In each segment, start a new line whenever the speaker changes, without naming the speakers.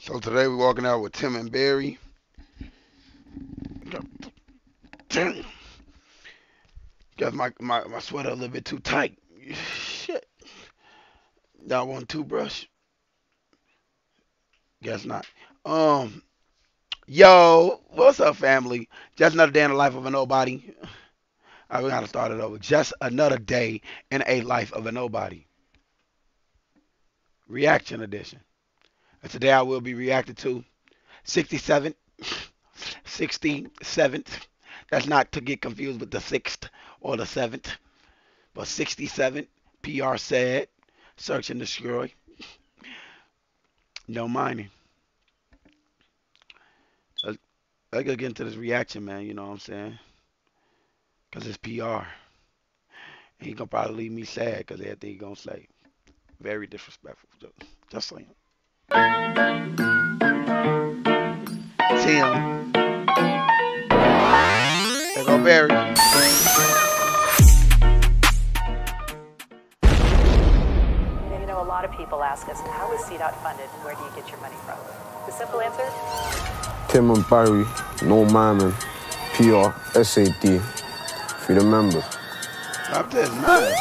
So today we're walking out with Tim and Barry. Damn, got my sweater a little bit too tight. Shit. Y'all want a toothbrush? Guess not. Um, yo, what's up, family? Just another day in the life of a nobody. We gotta start it over. Just another day in a life of a nobody. Reaction edition. And today I will be reacting to 67th, 67th. That's not to get confused with the 6th or the 7th, but 67th. PR said, search and destroy. No mining. Let's, let's get into this reaction, man. You know what I'm saying? Because it's PR. And he gonna probably leave me sad because everything he gonna say. Very disrespectful. Just saying. Tim. There go Barry.
You know, a lot of people ask us, how is CDOT funded and where do you get your money from? The simple answer?
Tim and Barry, no miming, PR, SAD, for the members.
Stop this, man.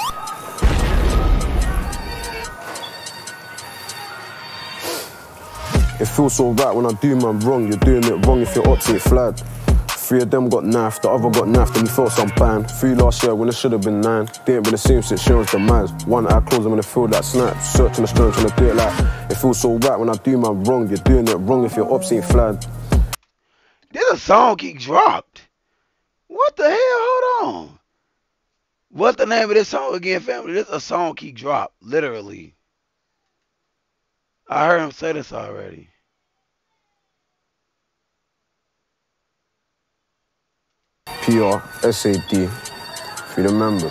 It feels so right when I do man wrong, you're doing it wrong if your ops ain't flagged. 3 of them got knifed, the other got knifed and he felt some pain. 3 last year when it should have been 9. They ain't been the same since Sharon's demise. One eye closed, I'm in the field like snipes. Searching the strength, trying to do it like. It feels so right when I do man wrong, you're doing it wrong if your ops ain't flagged.
There's a song he dropped. What the hell? Hold on. What's the name of this song again, family? This is a song he dropped, literally. I heard him say this already.
PR, SAD, for the members.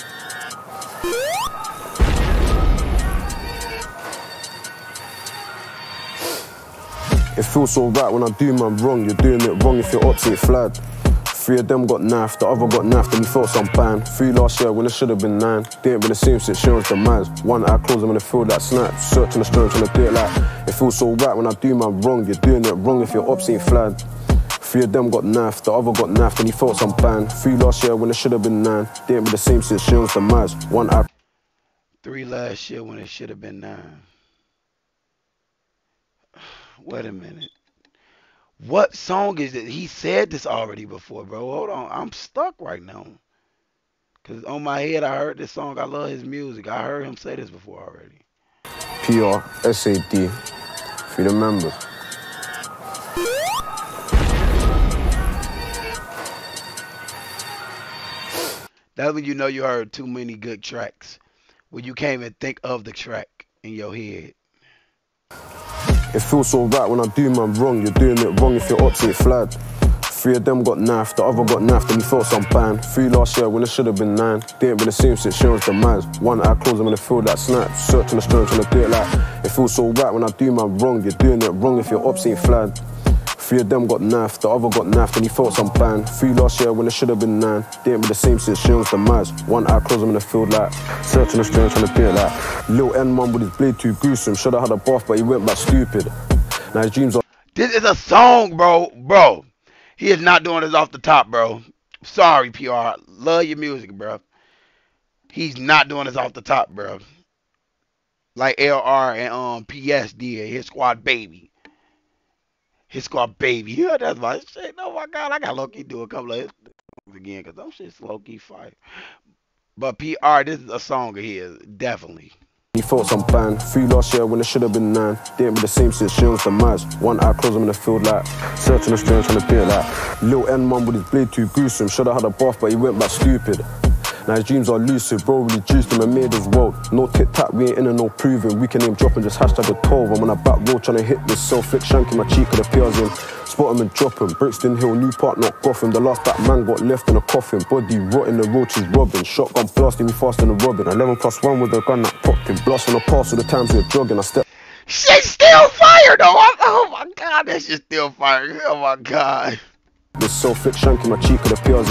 It feels so right when I do man wrong, you're doing it wrong if your ops ain't flagged. 3 of them got knifed, the other got knifed and he felt some pain. 3 last year when it should have been 9. They ain't been the same since Sharon's demise. One eye closed, I'm in the field like snipes. Searching the strength, trying to do it like. It feels so right when I do man wrong, you're doing it wrong if your ops ain't flagged. 3 of them got knifed, the other got knifed and he felt some pain. 3 last year when it should have been 9. They ain't been the same since Sharon's demise. One eye.
3 last year when it should have been 9. Wait a minute. What song is it? He said this already before, bro. Hold on. I'm stuck right now. Because on my head, I heard this song. I love his music. I heard him say this before already.
PR, SAD, for the members.
That's when you know you heard too many good tracks. When you can't even think of the track in your head.
It feels so right when I do man wrong, you're doing it wrong if your ops ain't flagged. 3 of them got knifed, the other got knifed and he felt some pain. 3 last year when it should have been 9. They ain't been the same since Sharon's demise. One eye closed, I'm in the field like snipes. Searching the strength, trying to do it like. It feels so right when I do man wrong, you're doing it wrong if your ops ain't flagged. 3 of them got knifed, the other got knifed and he felt some pain. 3 last year when it should have been 9. They ain't been the same since Sharon's demise. One eye closed, I'm in the field like. Searching the strength, trying to do it like. Lil N-Man with his blade too gruesome. Should've had a bath but he went back stupid. Now his dreams are.
This is a song, bro. Bro. He is not doing this off the top, bro. Sorry, PR. Love your music, bro. He's not doing this off the top, bro. Like LR and PS did. His Squad Baby. His Squad Baby. Yeah, that's my shit. Oh my God. I got low-key do a couple of his songs again because them shit's low-key fire. But PR, this is a song of his. Definitely.
He felt some pain. 3 last year when it should have been 9. They ain't been the same since Sharon's demise. One eye closed, I'm in the field like. Searching the strength, trying to do it like. Lil N-Man with his blade too gruesome. Should've had a bath but he went back stupid. Now his dreams are lucid, bro really juiced him and made his world. No tic-tac, we ain't in and no proving. We can name dropping, just hashtag a 12. I'm on a back road trying to hit this self-flick shank in my cheek of the peers in. Spot him and drop him. Brixton Hill, New Park, not Gotham. The last back man got left in a coffin. Body rotting, the roaches robbing. Shotgun blasting me faster than Robin. 11+1 with a gun that popped him. Blasting a pass all the times we were jogging. I step.
Shit's still fire though. Oh my God, that shit's still fire. Oh my God.
This self-flick shank in my cheek of the peers in.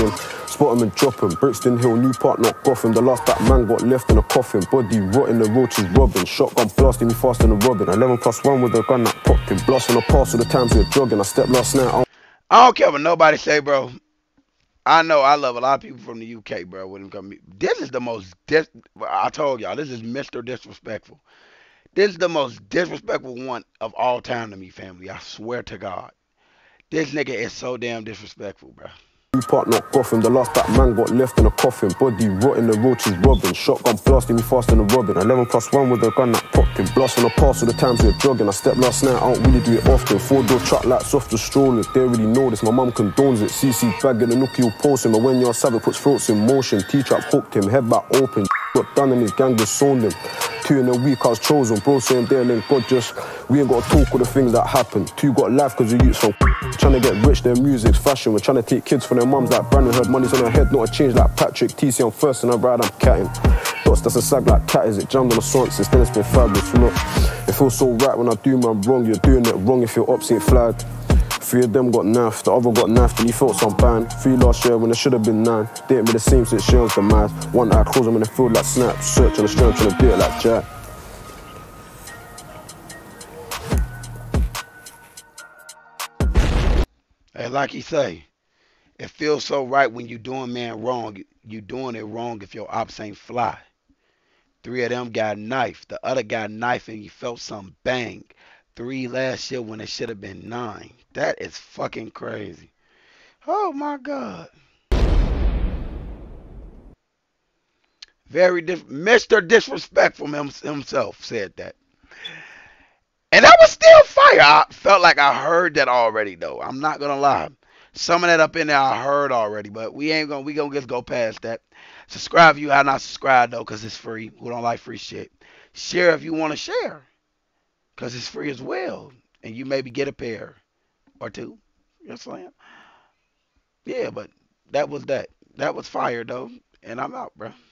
Spot him and drop him. Brixton Hill, new part, not Gotham. The last that man got left in a coffin. Body rotting, the roaches robbing. Shotgun blasting me faster than Robin. 11+1 with a gun that popped him. Blasting a pass all the times we were jogging. I stepped last night.
I don't care what nobody say, bro. I know I love a lot of people from the UK, bro. When it comes, this is the most. I told y'all, this is Mr. Disrespectful. This is the most disrespectful one of all time to me, family. I swear to God, this nigga is so damn disrespectful, bro.
New part, not Gotham. The last that man got left in a coffin. Body rotting, the roaches robbing. Shotgun blasting me faster than Robin. 11+1 with a gun that popped him. Blasting a pass all the times we were jogging. I stepped last night, I don't really do it often. 4-door truck lights off the strollers. They already know this, my mum condones it. CC bag in the nookie will post him. But when you're savage, puts throats in motion. T-trap hooked him, head back open. Got done and his gang disowned him. 2 in a week I was chosen. Bro saying there and then God just, we ain't got to talk all the things that happened. 2 got life cause the youths from trying to get rich, their music's fashion. We're trying to take kids from their mums like Brandon. Heard money's on her head, not a change like Patrick. TC on first and I ride, I'm catting. Dots, that's a sag like cat, is it jammed on the song since then it's been fabulous. Look, it feels so right when I do man wrong. You're doing it wrong if your ops ain't flagged. 3 of them got knifed, the other got knifed and he felt some ban. 3 last year when it should have been 9. They ain't been the same since Sharon's demise. One eye close, I'm in the field like Snap. Search on the strength, trying to do it like Jack.
Hey, like he say, it feels so right when you doing man wrong. You doing it wrong if your ops ain't fly. 3 of them got knifed. The other got knifed and you felt some bang. 3 last year when it should have been 9. That is fucking crazy. Oh my God. Mr. Disrespectful himself said that. And that was still fire. I felt like I heard that already though. I'm not gonna lie. Some of that up in there I heard already, but we gonna just go past that. Subscribe if you have not subscribed though, cause it's free. We don't like free shit. Share if you want to share, cause it's free as well. And you maybe get a pair or 2. You know what I'm saying? Yeah, but that was that. That was fire though. And I'm out, bro.